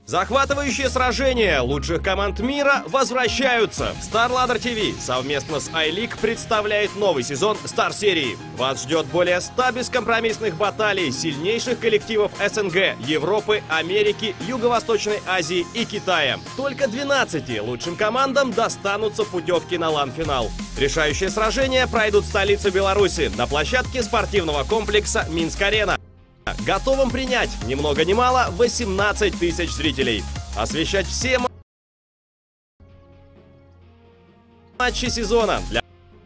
Захватывающие сражения лучших команд мира возвращаются. StarLadder TV совместно с iLeague представляет новый сезон Стар-серии. Вас ждет более 100 бескомпромиссных баталий сильнейших коллективов СНГ, Европы, Америки, Юго-Восточной Азии и Китая. Только 12 лучшим командам достанутся путевки на LAN-финал. Решающие сражения пройдут в столице Беларуси на площадке спортивного комплекса Минск-Арена. Готовым принять ни много ни мало 18 тысяч зрителей. Освещать все матчи сезона для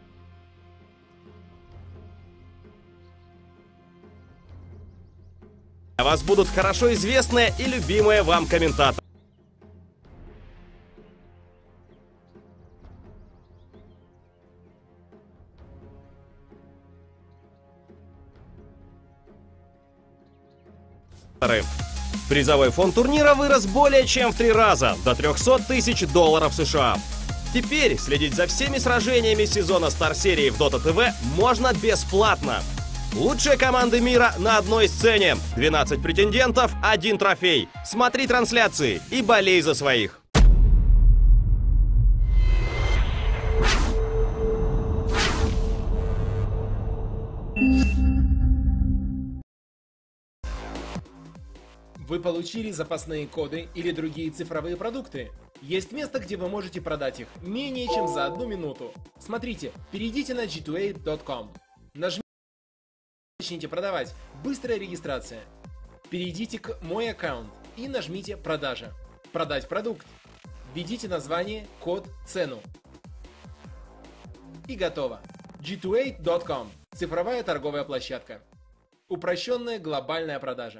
вас будут хорошо известные и любимые вам комментаторы. Призовой фонд турнира вырос более чем в 3 раза, до $300 тысяч США. Теперь следить за всеми сражениями сезона Стар-серии в Dota TV можно бесплатно. Лучшие команды мира на одной сцене, 12 претендентов, 1 трофей. Смотри трансляции и болей за своих. Вы получили запасные коды или другие цифровые продукты? Есть место, где вы можете продать их менее чем за 1 минуту. Смотрите, перейдите на g2a.com. Нажмите «Начните продавать». Быстрая регистрация. Перейдите к «Мой аккаунт» и нажмите «Продажа». Продать продукт. Введите название, код, цену. И готово. g2a.com. Цифровая торговая площадка. Упрощенная глобальная продажа.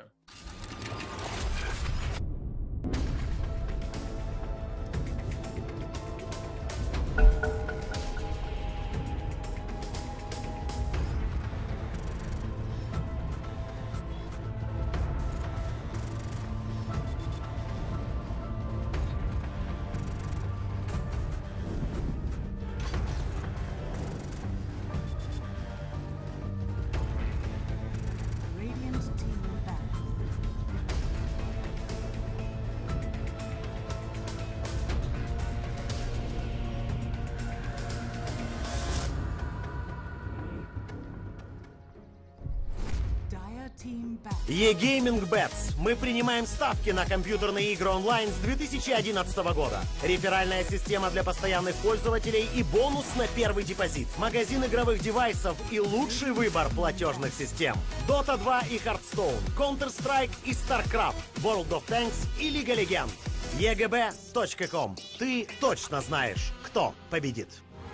eGaming Bets. Мы принимаем ставки на компьютерные игры онлайн с 2011 года. Реферальная система для постоянных пользователей и бонус на первый депозит. Магазин игровых девайсов и лучший выбор платежных систем. Dota 2 и Hearthstone, Counter-Strike и StarCraft, World of Tanks и Лига Легенд. egb.com. Ты точно знаешь, кто победит.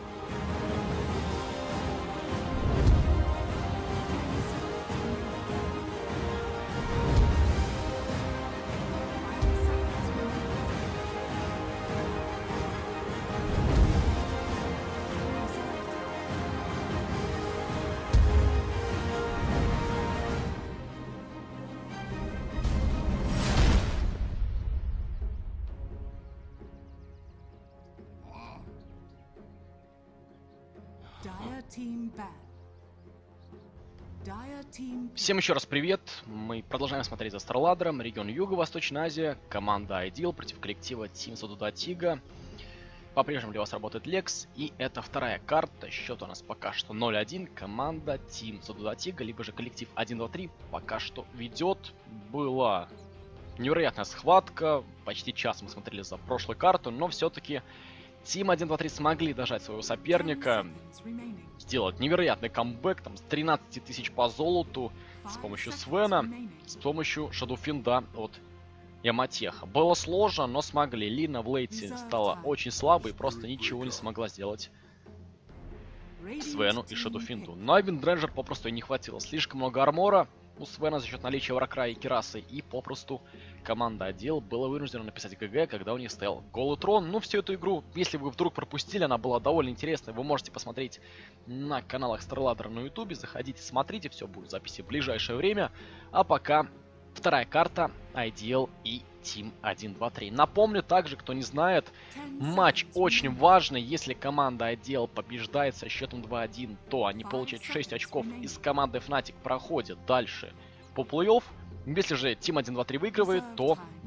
Всем еще раз привет! Мы продолжаем смотреть за StarLadder, регион Юго-Восточная Азия, команда Ideal против коллектива Team Sododatiga. По-прежнему для вас работает Лекс, и это вторая карта, счет у нас пока что 0-1, команда Team Sododatiga, либо же коллектив 1-2-3 пока что ведет. Была невероятная схватка, почти час мы смотрели за прошлую карту, но все-таки Team 1-2-3 смогли дожать своего соперника, сделать невероятный камбэк, там, с 13 тысяч по золоту, с помощью Свена, с помощью Шадоуфинда от Яматеха. Было сложно, но смогли. Лина в лейте стала очень слабой и просто ничего не смогла сделать Свену и Шадоуфинду. Но Виндренджер попросту не хватило. Слишком много армора у Свена за счет наличия Варкрая и Кирасы, и попросту команда Ideal была вынуждена написать ГГ, когда у них стоял голый трон. Ну, всю эту игру, если вы вдруг пропустили, она была довольно интересной, вы можете посмотреть на каналах StarLadder на ютубе, заходите, смотрите, все будет в записи в ближайшее время. А пока вторая карта Ideal и Team 1-2-3. Напомню также, кто не знает, матч очень важный. Если команда Ideal побеждает со счетом 2-1, то они получат 6 очков, и с командой Fnatic проходят дальше по плей-офф. Если же Team 1-2-3 выигрывает, то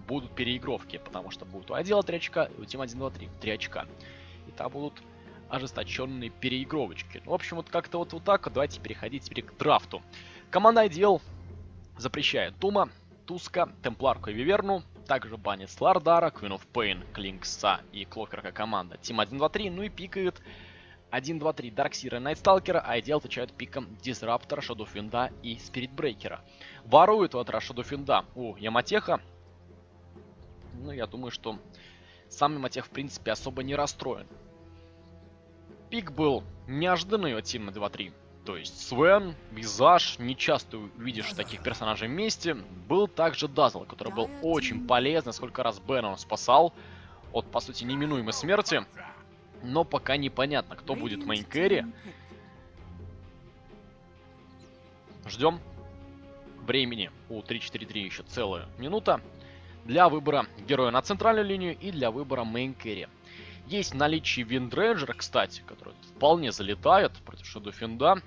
будут переигровки, потому что будет у Айдила 3 очка, и у Team 1, 2, 3 3 очка. И там будут ожесточенные переигровочки. В общем, вот как-то вот так вот. Давайте переходить теперь к драфту. Команда Айдил запрещает Тума, Туска, Темпларку и Виверну. Также банит Слардара, Queen of Pain, Клинкса и Клокерка команда Team 1, 2, 3. Ну и пикает 1, 2, 3 Дарксира и Найтсталкера, а Айдил отвечают пиком Дизраптора, Шадоуфинда и Спиритбрейкера. Ворует у Атра Шадоуфинда у Яматеха. Ну, я думаю, что сам Яматех, в принципе, особо не расстроен. Пик был неожиданный от Team 2, 3. То есть Свен, Визаж, не часто увидишь таких персонажей вместе. Был также Дазл, который был очень полезный, сколько раз Бена он спасал от, по сути, неминуемой смерти. Но пока непонятно, кто будет мейн-кэрри. Ждем. Времени у 3-4-3 еще целая минута для выбора героя на центральную линию и для выбора мейн-кэрри. Есть в наличии Виндрейнджер, кстати, который вполне залетает против Шадоуфинда.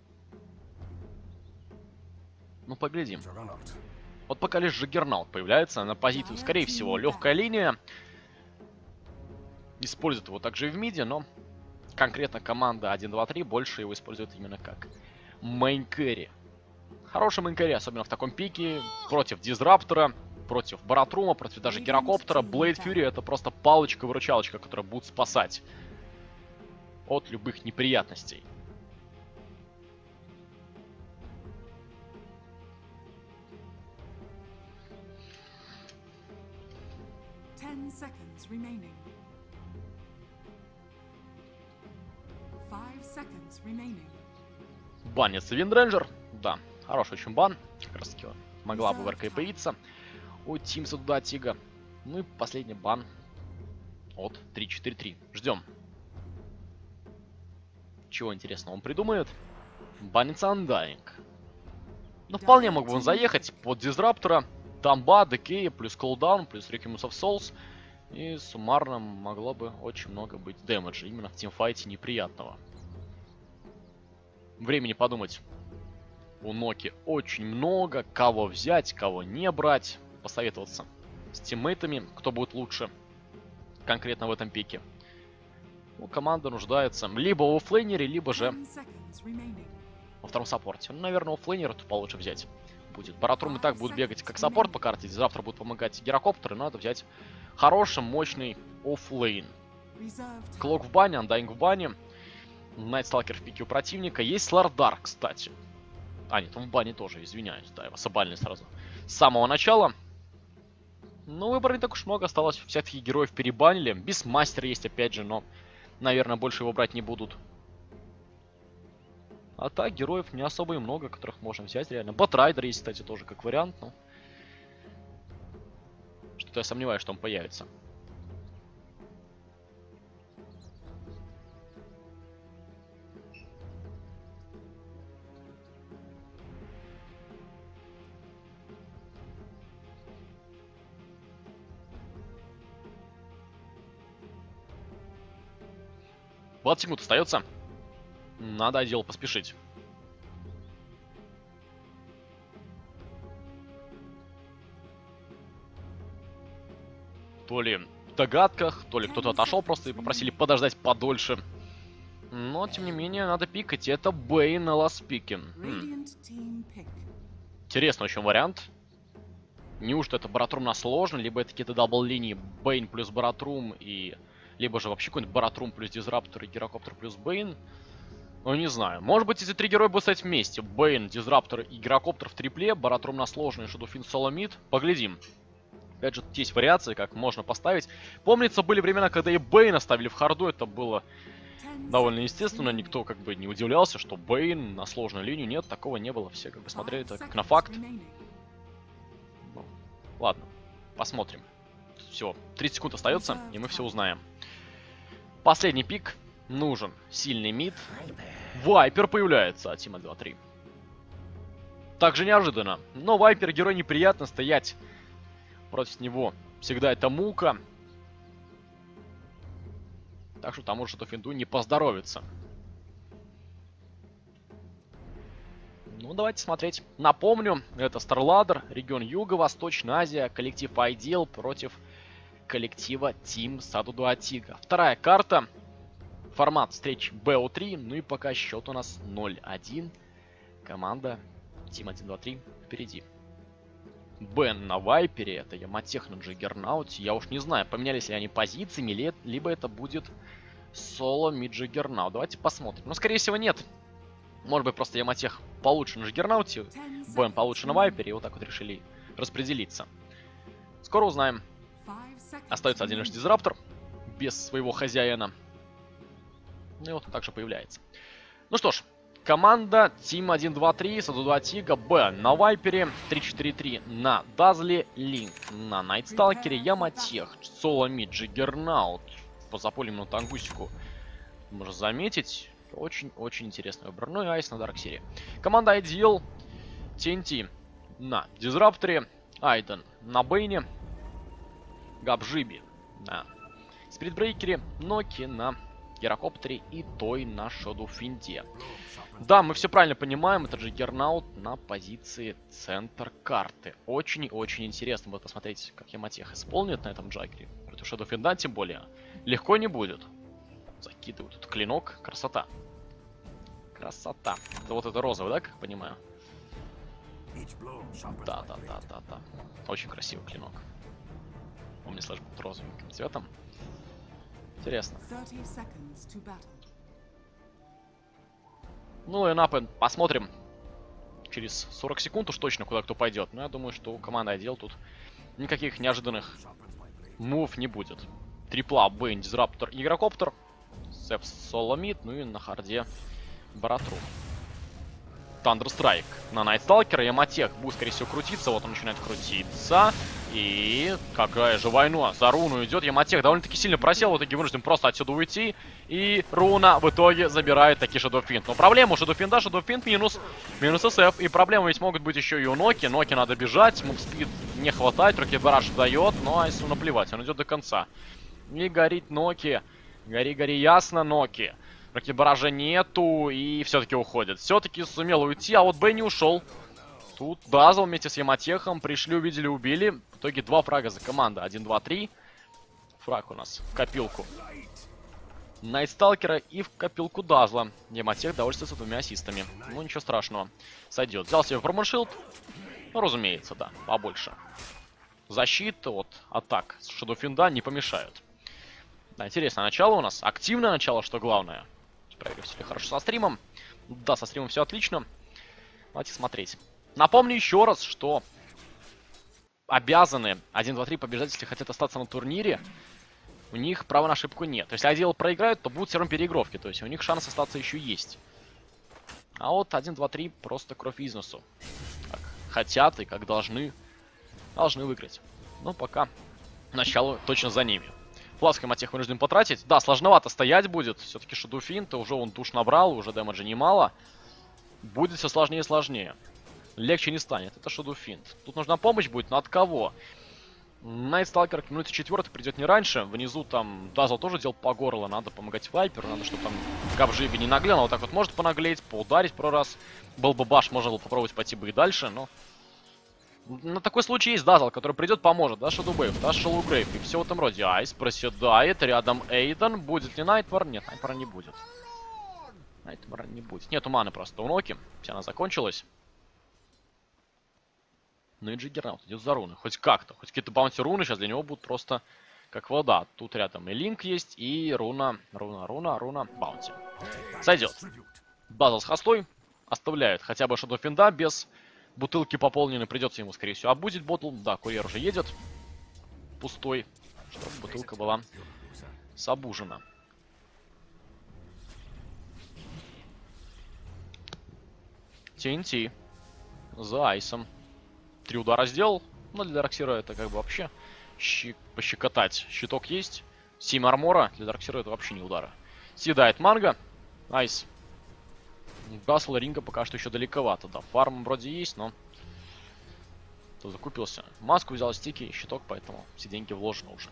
Ну, поглядим. Вот пока лишь Джаггернаут появляется на позицию, скорее всего, легкая линия. Использует его также и в миде, но конкретно команда 1-2-3 больше его использует именно как мейн-кэрри. Хороший мейн-кэрри, особенно в таком пике, против Дизраптора, против Баратрума, против даже Гирокоптера. Блейд Фьюри — это просто палочка-выручалочка, которая будет спасать от любых неприятностей. Банится Виндрейнджер. Да, хороший очень бан. Как раз таки могла бы в РК появиться у Тимса Дуда Тига. Ну и последний бан от 3-4-3. Ждем. Чего интересного он придумает? Банится Undying. Ну, вполне мог бы он заехать под Дизраптора. Дамба, ДК, плюс Колдаун, плюс Requiem of Souls. И суммарно могло бы очень много быть дэмэджа. Именно в тимфайте неприятного. Времени подумать у Ноки очень много. Кого взять, кого не брать. Посоветоваться с тиммейтами, кто будет лучше конкретно в этом пике. Ну, команда нуждается либо в оффлейнере, либо же во втором саппорте. Ну, наверное, оффлейнера тут получше взять будет. Баратрум и так будет бегать как саппорт по карте. Завтра будет помогать Гирокоптеры. Надо взять хороший, мощный оффлейн. Клок в бане, Undying в бане. Найтсталкер в пике у противника. Есть Слардар, кстати. А, нет, он в бане тоже, извиняюсь. Да, его собальный сразу. С самого начала. Ну, выбора не так уж много осталось. Всяких героев перебанили. Бисмастер есть, опять же, но, наверное, больше его брать не будут. А так, героев не особо и много, которых можно взять, реально. Батрайдер есть, кстати, тоже как вариант, но... Что-то я сомневаюсь, что он появится. Вот секунд остается. Надо отдел поспешить. То ли в догадках, то ли кто-то отошел просто и попросили подождать подольше. Но, тем не менее, надо пикать. Это Бэйн на ласт-пике. Интересный очень вариант. Неужто это Баратрум на сложно, либо это какие-то дабл-линии Бэйн плюс Баратрум и... Либо же вообще какой-нибудь Баратрум плюс Дизраптор и Гирокоптер плюс Бэйн. Ну, не знаю. Может быть, эти три героя будут стоять вместе. Бэйн, Дизраптор и Гирокоптер в трипле. Баратрум на сложный, Шадоуфин Соломид. Поглядим. Опять же, тут есть вариации, как можно поставить. Помнится, были времена, когда и Бэйна ставили в харду. Это было довольно естественно. Никто как бы не удивлялся, что Бэйн на сложную линию. Нет, такого не было. Все как бы смотрели это как на факт. Ну, ладно, посмотрим. Все, 30 секунд остается, и мы все узнаем. Последний пик. Нужен сильный мид. Вайпер появляется от Team 2-3. Также неожиданно. Но Вайпер герой неприятно, стоять против него всегда это мука. Так что тому же Шадоуфинду не поздоровится. Ну, давайте смотреть. Напомню, это StarLadder, регион Юго-Восточная Азия, коллектив Ideal против коллектива Team Sado Atiga. Вторая карта. Формат встреч BO3. Ну и пока счет у нас 0-1. Команда Team 1-2-3 впереди. Бен на Вайпере. Это Яматех на Джиггернауте. Я уж не знаю, поменялись ли они позициями, либо это будет соло мид Джиггернаут. Давайте посмотрим. Ну, скорее всего, нет. Может быть, просто Яматех получше на Джиггернауте, Бен получше на Вайпере, и вот так вот решили распределиться. Скоро узнаем. Остается один лишь Дизраптор, без своего хозяина. Ну и вот он также появляется. Ну что ж, команда Team 1-2-3, Sado Atiga, Бен на Вайпере, 3-4-3 на Дазле, Линк на Найтсталкере, Яматех, соло мид Джиггернаут по запольному тангусику. Можно заметить. Очень-очень интересный выбор. Ну и Айс на Дарксире. Команда Ideal, TNT на Дизрапторе, Айден на Бейне, Габжиби на Спиритбрейкере, Ноки на Герокоптере и Той на Шадоуфинте. Да, мы все правильно понимаем, это Джиггернаут на позиции центр карты. Очень и очень интересно будет посмотреть, как Яматех исполнит на этом Джаггере. Против Шадоуфинта тем более. Легко не будет. Закидывают тут клинок. Красота. Красота. Это вот это розовый, да, как я понимаю? Да. Очень красивый клинок. Он мне сложил розовеньким цветом. Интересно. Ну и напад посмотрим. Через 40 секунд уж точно куда кто пойдет. Но я думаю, что у команды Ideal тут никаких неожиданных мув не будет. Трипла, Бейн, Дизраптор, Игрокоптер. Сеп Соломит, ну и на харде Баратру. Thunderstrike на Найтсталкера. Яматех будет, скорее всего, крутиться. Вот он начинает крутиться. И какая же война. За руну идет. Яматех довольно-таки сильно просел. В итоге вынужден просто отсюда уйти. И руна в итоге забирает таки Шадоуфинт. Но проблема у Шадоуфинта. Шадоуфинт минус СФ. И проблемы ведь могут быть еще и у Ноки. Ноки надо бежать. Мувспид не хватает. Руки Бараш дает. Но Айсу наплевать. Он идет до конца. И горит Ноки. Гори, ясно, Ноки. Ракетбаража нету и все-таки уходит. Все-таки сумел уйти, а вот Бэй не ушел. Тут Дазл вместе с Яматехом пришли, увидели, убили. В итоге 2 фрага за команду. 1, 2, 3. Фраг у нас в копилку Найтсталкера и в копилку Дазла. Яматех довольствуется 2 ассистами. Ну, ничего страшного. Сойдет. Взял себе промышилд. Ну, разумеется, да, побольше. Защита от атак с Шадоуфинта не помешают. Да, интересное начало у нас. Активное начало, что главное. Проверим, все ли хорошо со стримом. Да, со стримом все отлично. Давайте смотреть. Напомню еще раз, что обязаны 1-2-3 побеждать, если хотят остаться на турнире. У них права на ошибку нет. То есть, если Ideal проиграют, то будут все равно переигровки. То есть, у них шанс остаться еще есть. А вот 1-2-3 просто кровь из носу. Как хотят и как должны выиграть. Но пока начало точно за ними. Фласк Яматех вынужден потратить. Да, сложновато стоять будет. Все-таки Шадоуфинт, уже он душ набрал, уже дэмэджа немало. Будет все сложнее и сложнее. Легче не станет. Это Шадоуфинт. Тут нужна помощь будет, но от кого? Найтсталкер к минуте 4 придет не раньше. Внизу там Дазл тоже дел по горло. Надо помогать Вайперу. Надо, чтобы там Габжиби не наглел. Вот так вот может понаглеть, поударить пару раз. Был бы баш, можно было попробовать пойти бы и дальше, но... На такой случай есть Дазл, который придет, поможет, да, Шадоубейв, да, Шалугрейв и все в этом роде. Айс проседает, рядом Эйден. Будет ли Найтмар? Нет, Найтмара не будет. Найтмара не будет. Нету маны просто у Ноки. Вся она закончилась. Ну и Джиггернаут идет за руны. Хоть как-то. Хоть какие-то баунти руны сейчас для него будут просто как вода. Тут рядом и Линк есть, и руна баунти. Сойдет. Дазл с хостой оставляет хотя бы Шадоуфинта без... Бутылки пополнены, придется ему, скорее всего, обузить ботл. Да, курьер уже едет. Пустой. Чтобы бутылка была собужена. TNT. За Айсом. 3 удара сделал. Но для Дарксира это как бы вообще пощекотать. Щиток есть. 7 армора. Для Дарксира это вообще не удара. Съедает манго. Айс. Гасл ринга пока что еще далековато. Да, фарм вроде есть, но... Кто закупился. Маску взял, стики и щиток, поэтому все деньги вложены уже.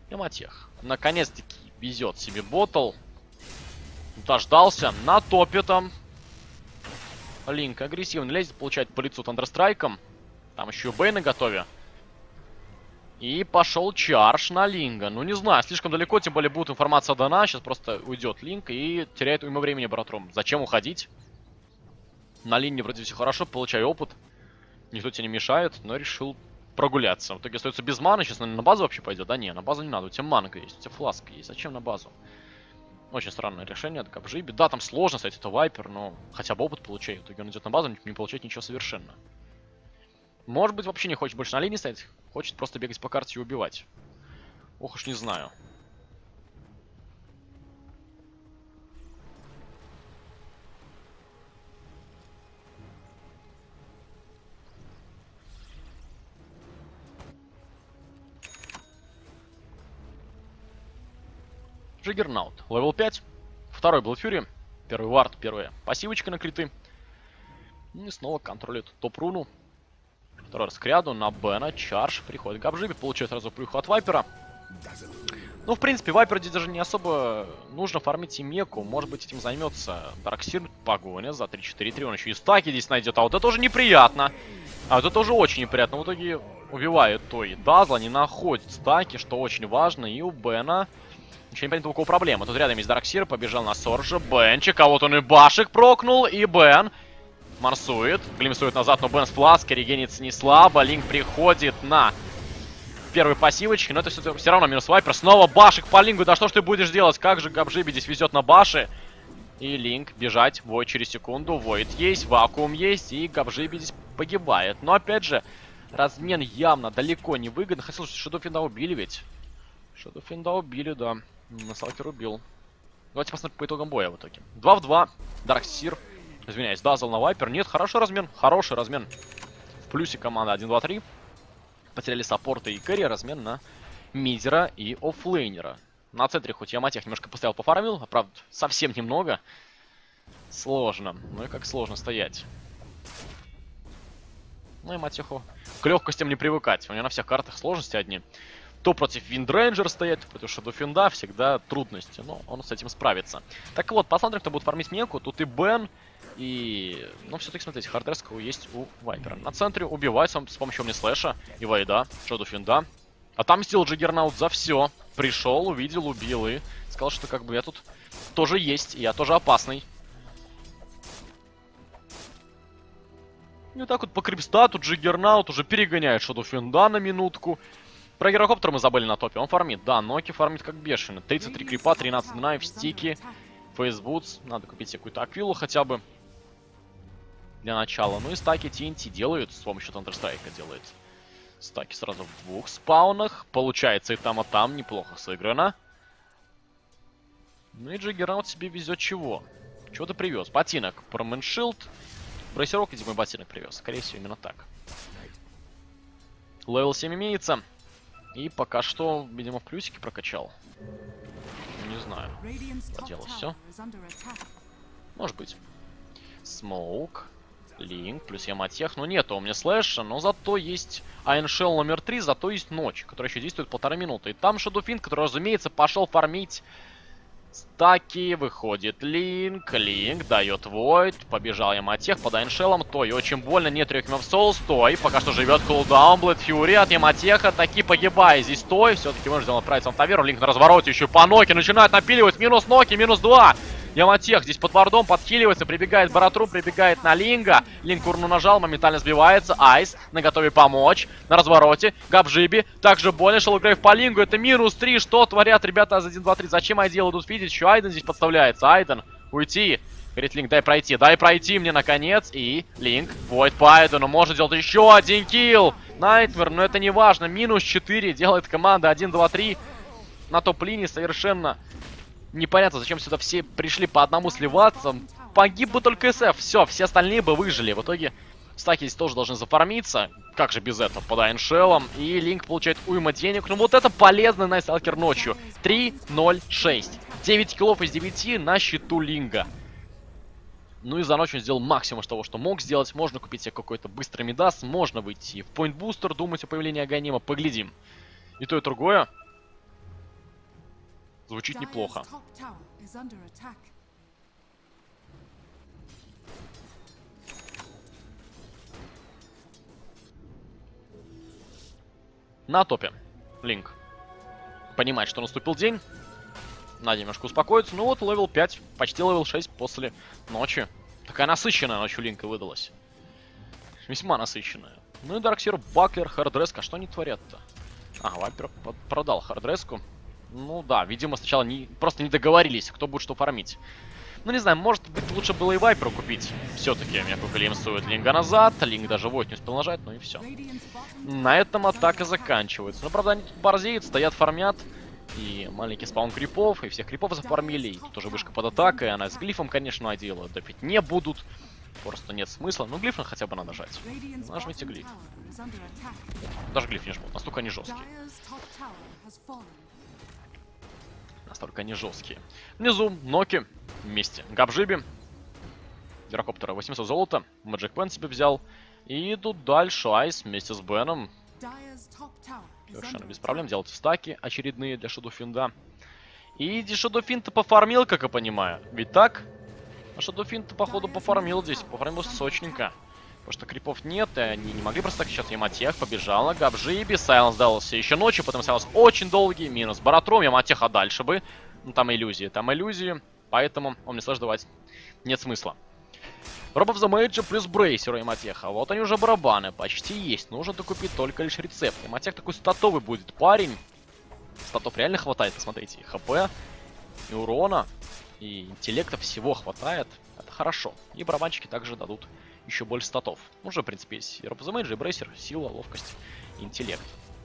Яматех. Наконец-таки везет себе ботл. Дождался. На топе там. Линк агрессивно лезет, получает по лицу Тандерстрайком. Там еще Бэй на готове. И пошел чардж на Линга. Ну, не знаю, слишком далеко, тем более будет информация дана. Сейчас просто уйдет Линк и теряет уйму времени Баратрум. Зачем уходить? На линии вроде все хорошо, получаю опыт. Никто тебе не мешает, но решил прогуляться. В итоге остается без маны. Сейчас, наверное, на базу вообще пойдет. Да не, на базу не надо. У тебя манка есть, у тебя фласка есть. Зачем на базу? Очень странное решение от Габжиби. Да, там сложно, кстати, это Вайпер, но хотя бы опыт получает. В итоге он идет на базу, не получает ничего совершенно. Может быть, вообще не хочет больше на линии стоять. Хочет просто бегать по карте и убивать. Ох уж не знаю. Джиггернаут. Левел 5. Второй был Фьюри. Первый вард, первая пассивочка на криты. И снова контролит топ-руну. Второй раз к ряду на Бена. Чардж. Приходит Габжиби. Получает сразу плюху от Вайпера. Ну, в принципе, Вайпер здесь даже не особо нужно фармить и меку. Может быть, этим займется Дарксир. Погоня за 3-4-3. Он еще и стаки здесь найдет. А вот это тоже неприятно. А вот это тоже очень неприятно. В итоге убивает той Дазла. Не находит стаки, что очень важно. И у Бена... Ничего не понятно, у кого проблема. Тут рядом есть Дарксир, побежал на Соржа. Бенчик, а вот он и башек прокнул. И Бен марсует. Глимсует назад, но Бен с флаской регенится не слабо. Линк приходит на первой пассивочке. Но это все равно минус Вайпер. Снова башек по Лингу. Да что ж ты будешь делать? Как же Габжиби здесь везет на баши. И Линк бежать. Войд через секунду. Войд есть, вакуум есть. И Габжиби здесь погибает. Но опять же, размен явно далеко не выгодно. Хотел, что Шадофинда убили ведь. Шадофинда убили, да. Сталкер убил. Давайте посмотрим по итогам боя в итоге. 2 в 2. Дарксир. Извиняюсь, Дазл на Вайпер. Нет, хороший размен. Хороший размен. В плюсе команда 1-2-3. Потеряли саппорта и кэрри. Размен на мидера и оффлейнера. На центре хоть Яматех немножко постоял, пофармил. А правда, совсем немного. Сложно. Ну и как сложно стоять. Ну и Яматеху к легкостям не привыкать. У него на всех картах сложности одни. То против Виндрейнджер стоять, то против Шадофинда всегда трудности. Но он с этим справится. Так вот, посмотрим, кто будет фармить меку. Тут и Бен, и... Ну, все-таки, смотрите, хардерского есть у Вайпера. На центре убивать с помощью Омнислэша и Вайда, Шадофинда. А там сделал Джиггернаут за все. Пришел, увидел, убил и сказал, что как бы я тут тоже есть, и я тоже опасный. И вот так вот по крипстату Джиггернаут уже перегоняет Шадофинда на минутку. Про Гирокоптер мы забыли на топе. Он фармит. Да, Ноки фармит как бешено. 33 крипа, 13 днайв, стики, фейсбутс. Надо купить себе какую-то аквилу хотя бы. Для начала. Ну и стаки TNT делают. С помощью Тандерстрайка делает. Стаки сразу в 2 спаунах. Получается и там. Неплохо сыграно. Ну и Джиггернаут себе везет чего? Чего-то привез. Ботинок. Променшилд. Брейсерок, видимо, ботинок привез. Скорее всего, именно так. Левел 7 имеется. И пока что, видимо, в плюсике прокачал. Не знаю. Поделал все. Может быть. Смоук. Линк. Плюс Яматех. Ну нету у меня слэша. Но зато есть Айншелл номер 3. Зато есть Ночь, которая еще действует 1,5 минуты. И там Шадофинд, который, разумеется, пошел фармить стаки. Выходит Линк. Линк дает Войд. Побежал Яматех под Айншеллом. Той очень больно. Нет Реквием в Соулс. Той пока что живет кулдаун. Блэд Фьюри от Яматеха. Таки погибает. Здесь Той. Все-таки вынужден отправиться на таверну. Линк на развороте еще по Ноке. Начинает напиливать. Минус Ноки. Минус 2. Яматех здесь под вардом подхиливается. Прибегает Баратрум. Прибегает на Линга. Линк урну нажал. Моментально сбивается. Айс на готове помочь. На развороте. Габжиби. Также больно. Шеллгрейв по Лингу. Это минус 3. Что творят ребята за 1-2-3? Зачем Айдил идут видеть? Еще Айден здесь подставляется. Айден. Уйти. Говорит Линк, дай пройти. Дай пройти мне наконец. И Линк. Войд по Айдену. Может сделать еще один килл. Найтмер. Но это не важно. Минус 4. Делает команда 1-2-3. На топ-линии совершенно... Непонятно, зачем сюда все пришли по одному сливаться. Погиб бы только СФ. Все остальные бы выжили. В итоге стаки здесь тоже должны зафармиться. Как же без этого? Под Айншеллом. И Линк получает уйма денег. Ну вот это полезно на Сталкер ночью. 3-0-6. 9 киллов из 9 на счету Линга. Ну и за ночь он сделал максимум того, что мог сделать. Можно купить себе какой-то быстрый мидас. Можно выйти в Point Booster, думать о появлении Аганима. Поглядим. И то, и другое. Звучит неплохо. На топе Линк понимает, что наступил день. Надо немножко успокоиться. Ну вот, левел 5, почти левел 6 после ночи. Такая насыщенная ночь у Линка выдалась. Весьма насыщенная. Ну и Дарксир, Баклер, Хардреск. А что они творят-то? Ага, Вайпер продал Хардреску. Ну да, видимо, сначала просто не договорились, кто будет что фармить. Ну не знаю, может быть лучше было и Вайперу купить. Все-таки Меку клеймсует Линга назад. Линк даже вот не успел нажать, ну и все. На этом атака заканчивается. Но правда они тут борзеют, стоят, фармят. И маленький спаун крипов, и всех крипов зафармили. И тут уже вышка под атакой. Она с глифом, конечно, одела. Допить не будут. Просто нет смысла. Ну глиф хотя бы надо жать. Нажмите глиф. Даже глиф не жмут, настолько они жесткие. Настолько они жесткие. Внизу Ноки вместе. Габжиби. Гирокоптера 800 золота. Мэджик Пен себе взял. И идут дальше Айс вместе с Беном. Совершенно без проблем. Делайте стаки очередные для Шадоуфинда. И Шадоуфинд-то пофармил, как я понимаю. Ведь так? А Шадоуфинд-то, походу, пофармил здесь. Пофармил сочненько. Потому что крипов нет, и они не могли просто так сейчас. Яматех побежала. Габжиби. Сайленс дался еще ночью. Потом Сайленс очень долгий. Минус Баратром. Яматеха дальше бы. Ну, там иллюзии. Поэтому он не слэш давать нет смысла. Rob of the Mage плюс Брейсер и Яматеха. Вот они уже барабаны. Почти есть. Нужно докупить только лишь рецепт. Яматех такой статовый будет парень. Статов реально хватает. Смотрите. И ХП, и урона, и интеллекта всего хватает. Это хорошо. И барабанчики также дадут еще больше статов. Уже, в принципе, есть и Rob of the Mage, и Брейсер. Сила, ловкость, интеллект.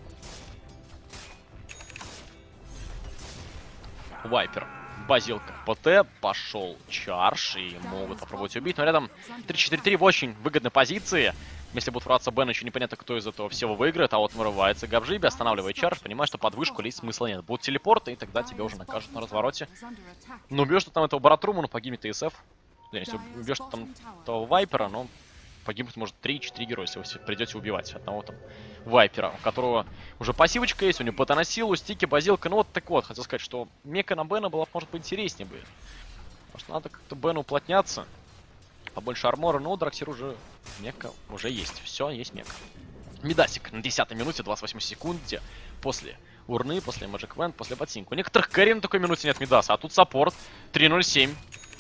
Вайпер. Базилка. ПТ. Пошел чарж. И могут попробовать убить. Но рядом 3-4-3 в очень выгодной позиции. Если будут враться Бен, еще непонятно, кто из этого всего выиграет. А вот вырывается Габжиби, останавливает чарж. Понимает, что под вышку лезть смысла нет. Будут телепорты, и тогда тебя уже накажут на развороте. Ну, убьешь ты там этого Баратруму, но погибнет ТСФ. Если убьешь там того Вайпера, но погибнуть может 3-4 героя, если вы придете убивать одного там Вайпера, у которого уже пассивочка есть, у него ПТ на силу, стики, базилка. Ну вот так вот, хотел сказать, что мека на Бена была, может, поинтереснее бы. Потому что надо как-то Бену уплотняться. Побольше армора, но у Дарксир уже мека уже есть. Все, есть мека. Мидасик на 10-й минуте, 28 секунде. После урны, после Magic Wand, после ботинка. У некоторых карри на такой минуте нет Мидаса, а тут саппорт 3.07.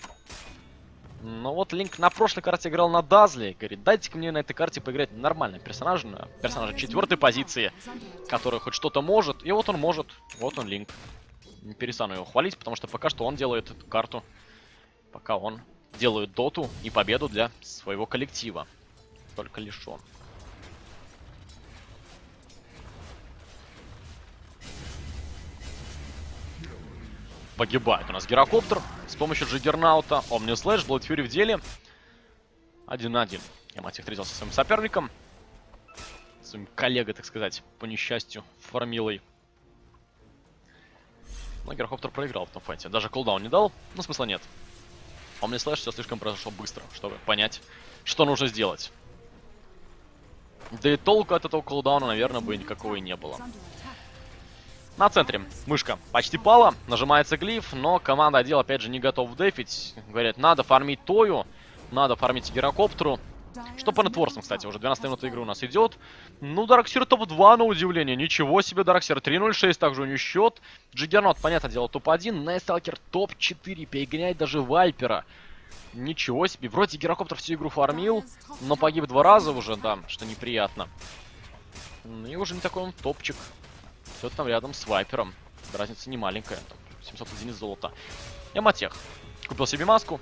Ну вот Линк на прошлой карте играл на Дазле. Говорит, дайте-ка мне на этой карте поиграть нормально персонажа 4-й позиции, который хоть что-то может. И вот он может. Вот он Линк. Не перестану его хвалить, потому что пока что он делает эту карту. Пока он делает доту и победу для своего коллектива. Только лишь он. Погибает у нас Гирокоптер с помощью Джиггернаута. Омни Слэш, Блэд Фьюри в деле. 1-1. Яматех встретился со своим соперником. Своим коллегой, так сказать, по несчастью, Фармилой. Но Гирокоптер проиграл в том файте. Даже кулдаун не дал, но смысла нет. Омни Слэш все слишком произошло быстро, чтобы понять, что нужно сделать. Да и толку от этого кулдауна, наверное, бы никакого и не было. На центре мышка почти пала, нажимается глиф, но команда отдел опять же не готов дефить. Говорят, надо фармить Тою, надо фармить Гирокоптеру. Что по нетворсам, кстати, уже 12 минут игры у нас идет. Ну, Дарксир топ-2 на удивление, ничего себе, Дарксир 3.06, также у него счет. Джиггернаут, понятное дело, топ-1, Найсталкер топ-4, перегоняет даже Вайпера. Ничего себе, вроде Гирокоптер всю игру фармил, но погиб 2 раза уже, да, что неприятно. И уже не такой он топчик. Кто-то там рядом с Вайпером. Разница не маленькая. 700 единиц золота. Яматех. Купил себе маску.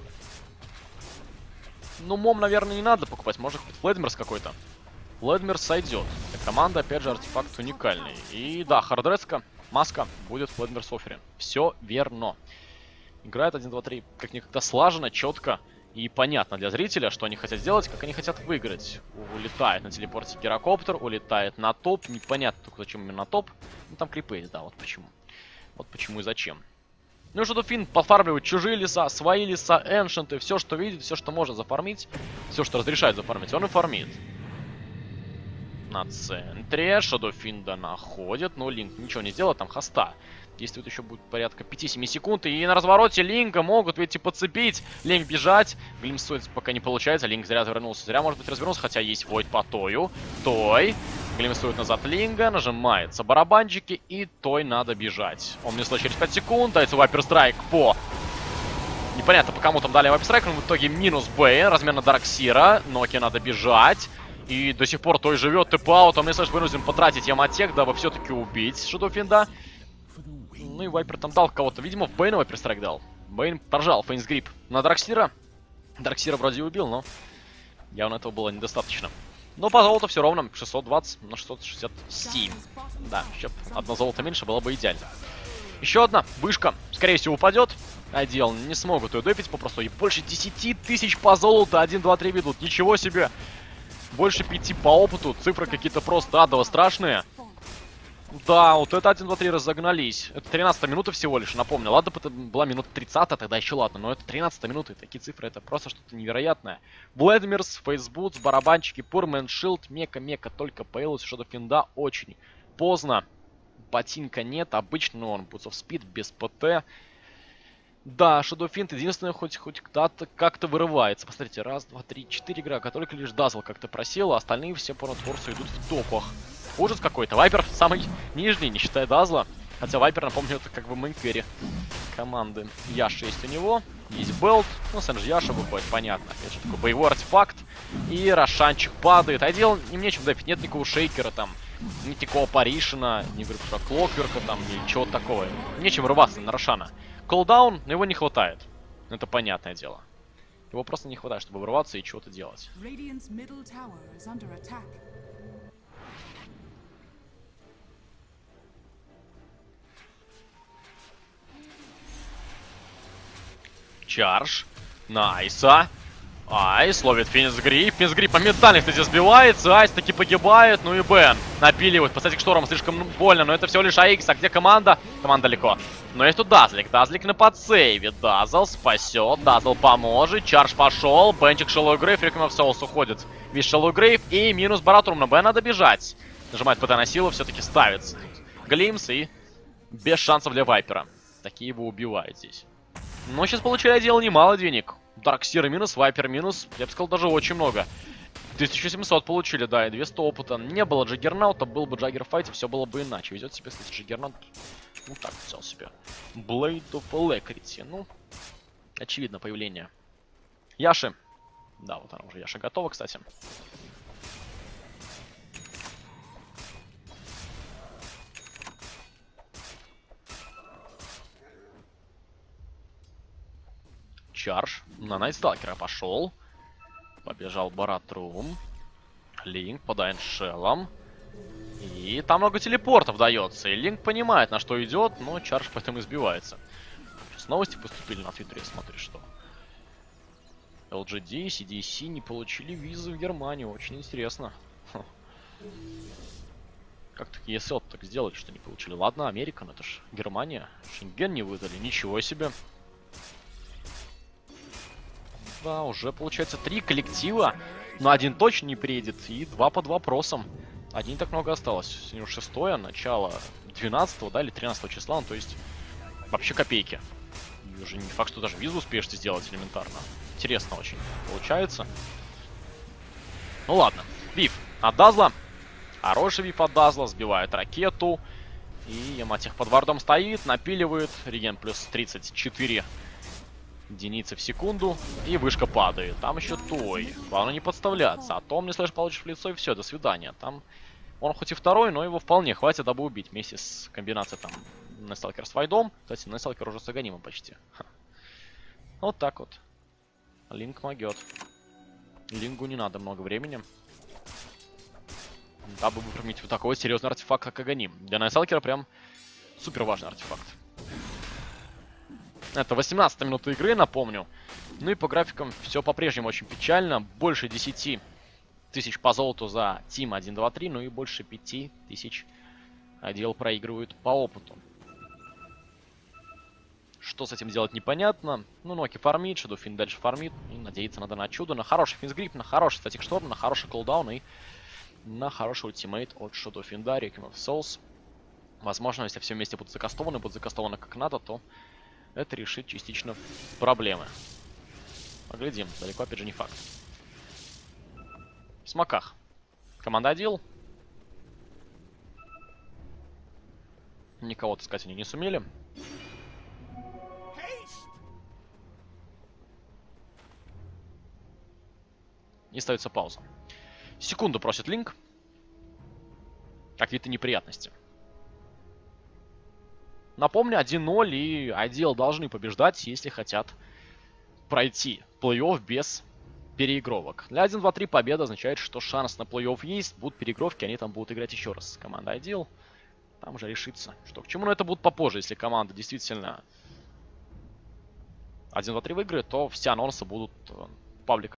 Ну, мом, наверное, не надо покупать. Может быть, Флэдмерс какой-то. Флэдмерс сойдет. Команда, опять же, артефакт уникальный. И да, хардреска, маска будет Флэдмерс оффере. Все верно. Играет 1, 2, 3 как никогда слаженно, четко. И понятно для зрителя, что они хотят сделать, как они хотят выиграть. Улетает на телепорте Гирокоптер, улетает на топ. Непонятно только зачем именно на топ. Ну там крипы есть, да, вот почему. Вот почему и зачем. Ну и Шадоуфинд пофармливает чужие леса, свои леса, эншенты, все, что видит, все, что может зафармить. Все, что разрешает зафармить, он и фармит. На центре Шадоуфинда находит, но Линк ничего не сделал, там хоста Действует еще будет порядка 5-7 секунд. И на развороте Линка могут ведь и подцепить. Линк бежать. Глимсует пока не получается. Линк зря вернулся. Зря, может быть, развернулся. Хотя есть Войд по Тою. Той. Глимсует назад Линга. Нажимается барабанчики. И Той надо бежать. Он внесла через 5 секунд. Дается Вайпер Страйк по... Непонятно, по кому там дали Вайпер Страйк. Но в итоге минус Б. Размен на Дарксира. Ноки надо бежать. И до сих пор Той живет. Тэп-аут. Он Слэш вынужден потратить Яматек, дабы все-таки убить Шадоуфинда. Ну и Вайпер там дал кого-то. Видимо, в Бэйна Вайпер Страйк дал. Бэйн прожал фейнсгрип на Дарксира. Дарксира вроде убил, но явно этого было недостаточно. Но по золоту все ровно. 620 на 667. Да, еще одно золото меньше было бы идеально. Еще одна вышка, скорее всего, упадет. Отдел не смогут ее допить попросту. И больше 10 тысяч по золоту. 1, 2, 3 ведут. Ничего себе. Больше 5 по опыту. Цифры какие-то просто адово страшные. Да, вот это 1, 2, 3 разогнались. Это 13 минута всего лишь, напомню. Ладно, это была минута 30, тогда еще ладно. Но это 13 минуты, такие цифры, это просто что-то невероятное. Блэдмерс, Фейсбутс, барабанчики, Пурмен, Шилд, Мека только появилась. Шадоуфинда очень поздно. Ботинка нет, обычно он Boots of Speed без ПТ. Да, Шадоуфинд единственное, хоть когда-то как-то вырывается. Посмотрите, раз, два, три, 4 игрока. Только лишь Дазл как-то просел, а остальные все по Нотворсу идут в топах. Ужас какой-то. Вайпер самый нижний, не считая Дазла. Хотя Вайпер, напомню, это как бы мейн-керри команды. Яша есть у него, есть Белт. Ну, Сэнж Яша выходит, понятно. Опять же, такой боевой артефакт. И Рошанчик падает. Отдел им нечем допить, нет никакого шейкера там. Нет никакого Паришина, не говорю про Клокверка там, ничего такого. Нечем рваться на Рошана. Колдаун, но его не хватает. Это понятное дело. Его просто не хватает, чтобы вырваться и чего-то делать. Чарж. Найса. Айс ловит Финисгрип. Финисгрип моментально, кстати, сбивается. Айс таки погибает. Ну и Бен напиливает. Кстати, к шторам слишком больно. Но это всего лишь АХ. А где команда? Команда далеко. Но есть тут Дазлик. Дазлик на подсейве. Дазл спасет. Дазл поможет. Чарж пошел. Бенчик Шалой Грейв. Реквием Соус уходит. Вис Шалой Грейв. И минус Баратурум. На Бен надо бежать. Нажимает ПТ на силу. Все-таки ставится. Глимс и без шансов для Вайпера. Такие его убивают здесь. Но сейчас получили отдел немало денег. Дарксир минус, Вайпер минус. Я бы сказал, даже очень много. 1700 получили, да, и 200 опыта. Не было Джаггернаута, был бы Джаггер в файте, все было бы иначе. Везет себе, кстати, Джаггернаут. Ну так, взял себе. Blade of Alacrity. Ну, очевидно появление Яши. Да, вот она уже, Яша готова, кстати. Чарж на Найтсталкера пошел. Побежал Баратрум. Линк под Айншеллом. И там много телепортов дается. И Линк понимает, на что идет, но Чарж поэтому избивается. Сейчас новости поступили на Твиттере, смотри, что. LGD, CDC не получили визы в Германию. Очень интересно. Как так ESL так сделали, что не получили? Ладно, Америка, но это ж Германия. Шенген не выдали, ничего себе. Да, уже получается 3 коллектива, но один точно не приедет, и 2 под вопросом. Один не так много осталось. Сегодня 6-е, начало 12-го, да, или 13 числа, ну, то есть вообще копейки. И уже не факт, что даже визу успеешь сделать элементарно. Интересно очень получается. Ну ладно, Вив от Дазла. Хороший Вив от Дазла, сбивает ракету. И Яматех под вардом стоит, напиливает. Реген плюс 34 единицы в секунду. И вышка падает. Там еще Той. Главное не подставляться. А то мне слэш получишь в лицо и все, до свидания. Там он хоть и второй, но его вполне хватит, дабы убить. Вместе с комбинацией там Найтсталкер с Вайдом. Кстати, Найтсталкер уже с Аганимом почти. Ха. Вот так вот. Линк могет. Лингу не надо много времени, дабы выпрямить вот такой серьезный артефакт, как Аганим. Для Найтсталкера прям супер важный артефакт. Это 18 минута игры, напомню. Ну и по графикам все по-прежнему очень печально. Больше 10 тысяч по золоту за Team 1, 2, 3. Ну и больше 5 тысяч отдел проигрывают по опыту. Что с этим делать, непонятно. Ну, Ноки фармит, Шадоуфинд дальше фармит. И надеяться надо на чудо, на хороший финсгрип, на хороший статик шторм, на хороший колдаун и на хороший ультимейт от Шадоуфинда, Requiem of Souls. Возможно, если все вместе будут закастованы как надо, то это решит частично проблемы. Поглядим, далеко опять же не факт. В смоках. Команда Ideal. Никого таскать они не сумели. И ставится пауза. Секунду просит Линк. Какие-то неприятности. Напомню, 1-0 и Ideal должны побеждать, если хотят пройти плей-офф без переигровок. Для 1-2-3 победа означает, что шанс на плей-офф есть. Будут переигровки, они там будут играть еще раз. Команда Ideal там уже решится, что к чему. Но это будет попозже. Если команда действительно 1-2-3 выиграет, то все анонсы будут в пабликах